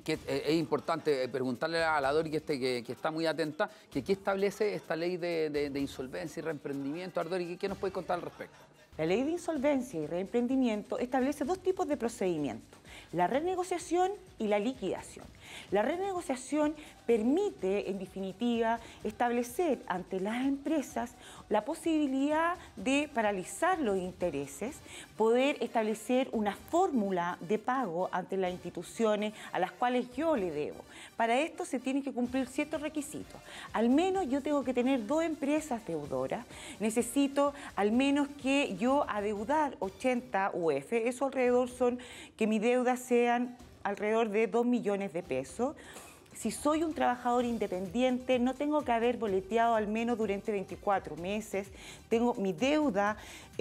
que es importante preguntarle a la Dori, que está muy atenta, que qué establece esta ley de insolvencia y reemprendimiento. A ver, Dori, ¿qué nos puede contar al respecto? La ley de insolvencia y reemprendimiento establece dos tipos de procedimientos: la renegociación y la liquidación. La renegociación permite, en definitiva, establecer ante las empresas la posibilidad de paralizar los intereses, poder establecer una fórmula de pago ante las instituciones a las cuales yo le debo. Para esto se tienen que cumplir ciertos requisitos. Al menos yo tengo que tener 2 empresas deudoras, necesito al menos que yo adeudar 80 UF, eso alrededor son que mi deuda sean alrededor de 2 millones de pesos. Si soy un trabajador independiente, no tengo que haber boleteado al menos durante 24 meses. Mi deuda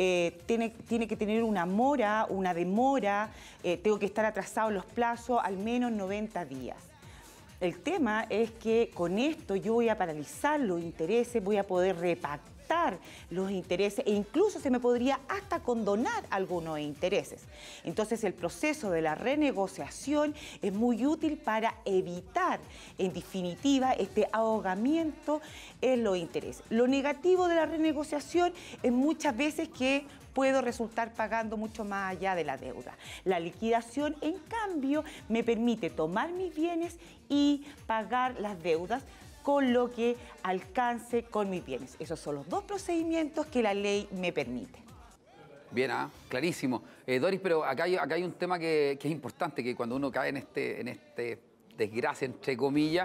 tiene que tener una mora, una demora, tengo que estar atrasado en los plazos al menos 90 días. El tema es que con esto yo voy a paralizar los intereses, voy a poder repactar los intereses e incluso se me podría hasta condonar algunos intereses. Entonces el proceso de la renegociación es muy útil para evitar, en definitiva, este ahogamiento en los intereses. Lo negativo de la renegociación es muchas veces que puedo resultar pagando mucho más allá de la deuda. La liquidación, en cambio, me permite tomar mis bienes y pagar las deudas con lo que alcance con mis bienes. Esos son los 2 procedimientos que la ley me permite. Bien, clarísimo. Doris, pero acá hay un tema que es importante, que cuando uno cae en este desgracia, entre comillas,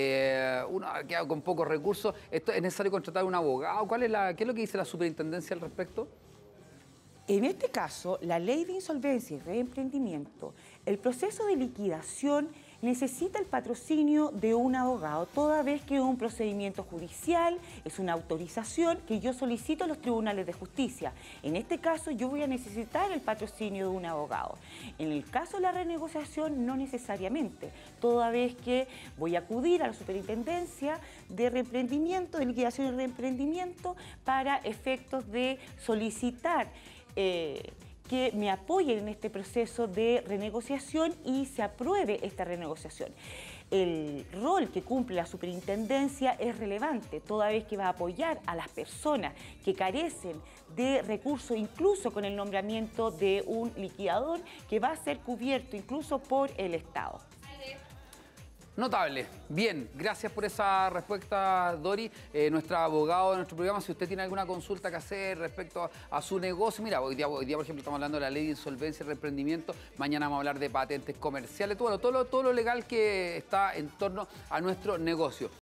uno queda con pocos recursos. ¿Esto es necesario contratar un abogado? ¿Qué es lo que dice la superintendencia al respecto? En este caso, la ley de insolvencia y reemprendimiento, el proceso de liquidación necesita el patrocinio de un abogado, toda vez que es un procedimiento judicial, es una autorización que yo solicito a los tribunales de justicia. En este caso, yo voy a necesitar el patrocinio de un abogado. En el caso de la renegociación, no necesariamente, toda vez que voy a acudir a la superintendencia de reemprendimiento, de liquidación y reemprendimiento, para efectos de solicitar que me apoyen en este proceso de renegociación y se apruebe esta renegociación. El rol que cumple la superintendencia es relevante, toda vez que va a apoyar a las personas que carecen de recursos, incluso con el nombramiento de un liquidador que va a ser cubierto incluso por el Estado. Notable. Bien, gracias por esa respuesta, Dori. Nuestra abogada de nuestro programa, si usted tiene alguna consulta que hacer respecto a su negocio, mira, hoy día, por ejemplo, estamos hablando de la ley de insolvencia y reemprendimiento, mañana vamos a hablar de patentes comerciales, todo lo legal que está en torno a nuestro negocio.